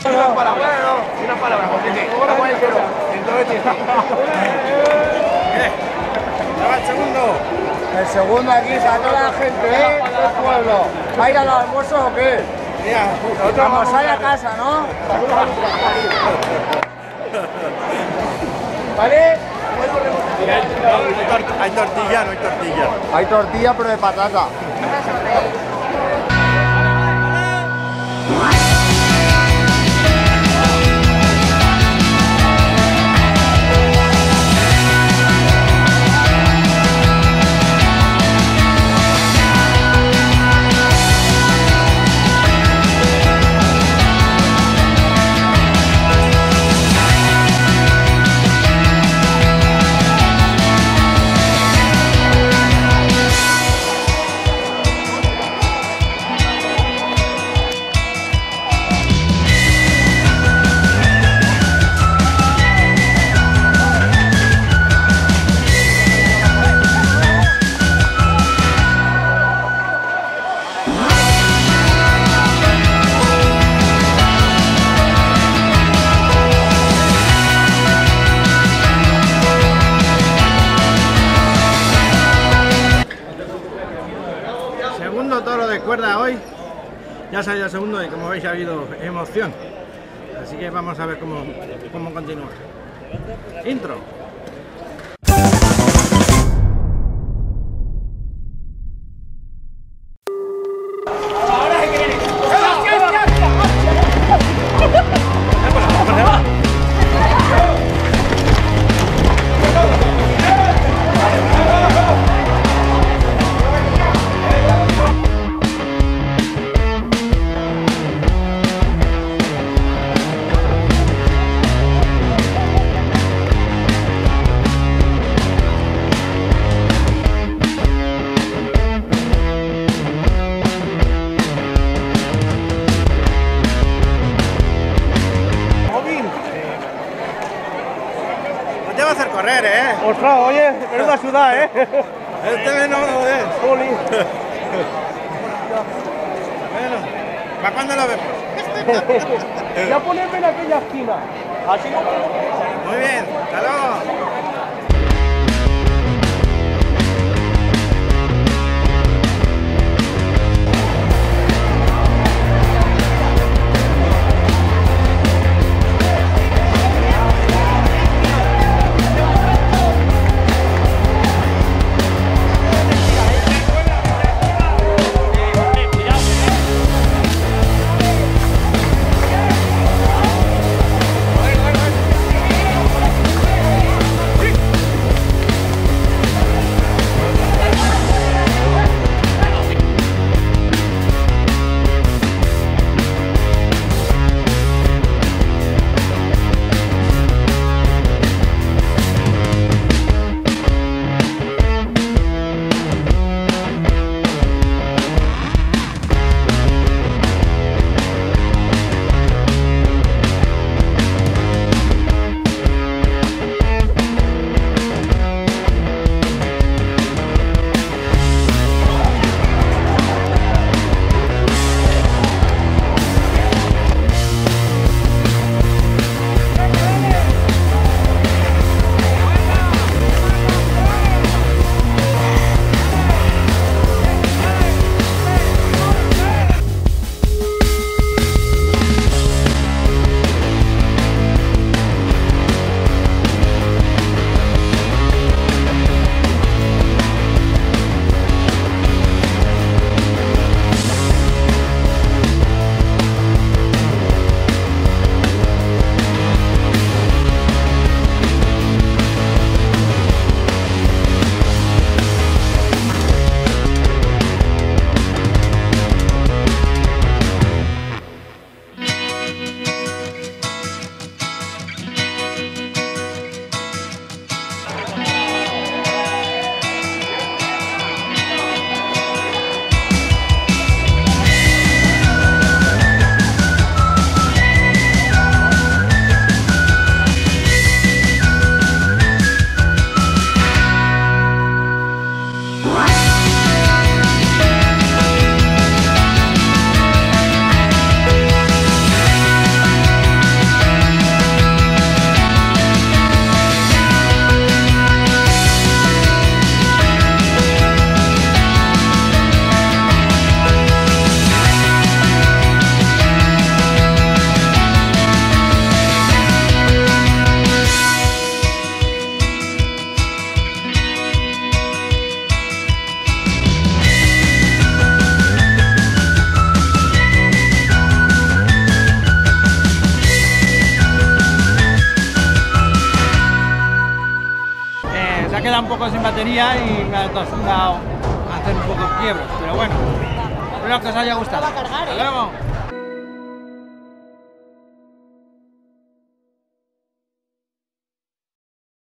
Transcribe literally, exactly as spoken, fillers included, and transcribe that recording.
Una palabra, una palabra, porque sí. Entonces, ¿qué? ¿Lleva el segundo? El segundo aquí, está toda la gente, ¿eh? Del pueblo. ¿Va a ir al almuerzo o qué? Mira, Vamos a ir a casa, ¿no? ¿Vale? Hay tortilla, no hay tortilla. Hay tortilla, pero de patata. Segundo toro de cuerda hoy, ya salió el segundo y como veis ha habido emoción, así que vamos a ver cómo, cómo continúa. Intro. Te va a hacer correr, ¿eh? Ostras, oye, menuda ciudad, ¿eh? Este no lo ves. Jolín. Bueno, ¿para cuándo lo vemos? Ya ponerme en aquella esquina. Así no. Muy bien, hasta luego. se ha quedado un poco sin batería y me ha acostumbrado a hacer un poco quiebros, pero bueno, espero que os haya gustado. Hasta luego.